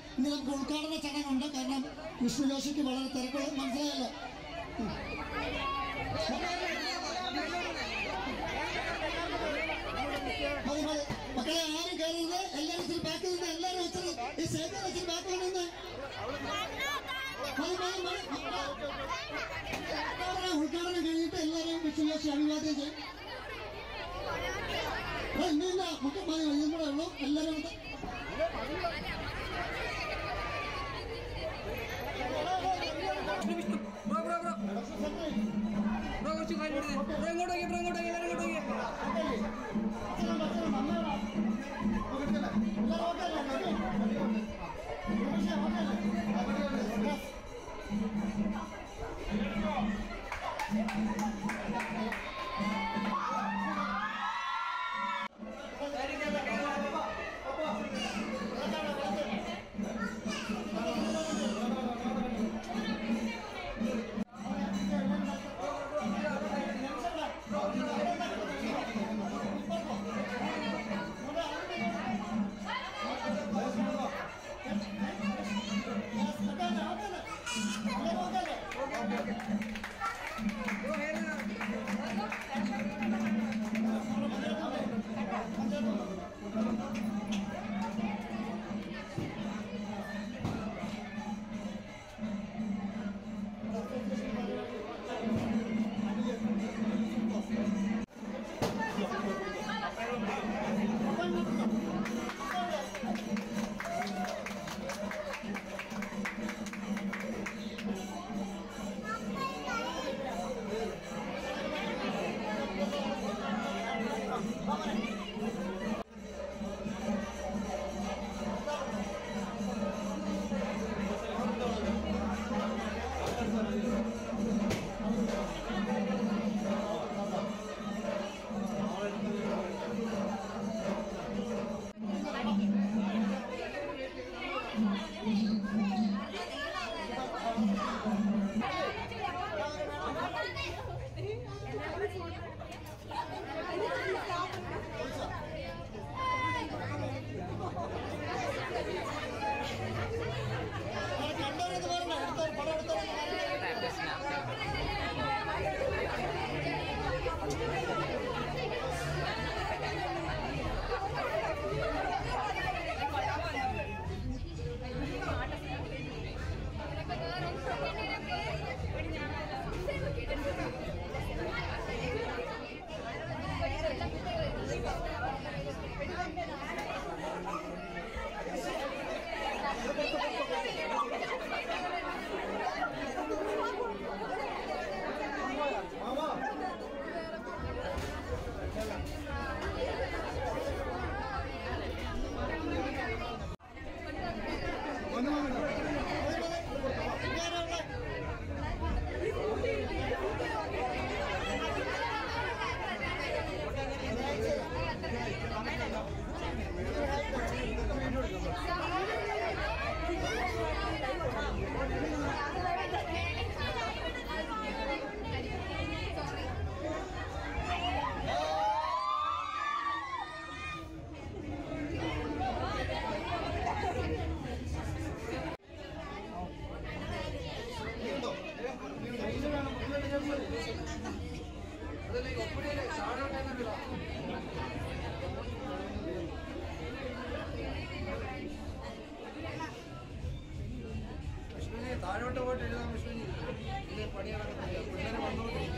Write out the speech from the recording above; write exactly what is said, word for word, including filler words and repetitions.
ഇനി നമുക്ക് ഉദ്ഘാടന ചടങ്ങുണ്ട്. കാരണം വിഷ്ണു ജോഷിക്ക് വളരെ തിരക്കുള്ള മനസ്സിലായല്ലോ. മതി മതി മക്കളെ, ആരും കയറുന്നത്. എല്ലാവരും ഇച്ചിരി ബാക്ക് നിന്ന്, എല്ലാവരും വെച്ചത് ഈ സ്റ്റേജിൽ വെച്ചിട്ട് ബാക്ക് നിന്ന് ഉദ്ഘാടനം കഴിഞ്ഞിട്ട് എല്ലാവരെയും വിഷ്ണു ജോഷി അഭിവാദ്യം ചെയ്യും. ഇന്നില്ല നമുക്ക് മതി, ഇതും കൂടെ ഉള്ളൂ. എല്ലാവരും താഴോട്ട് പോയിട്ട് എഴുതാൻ വിഷ്ണു പണിയാണ്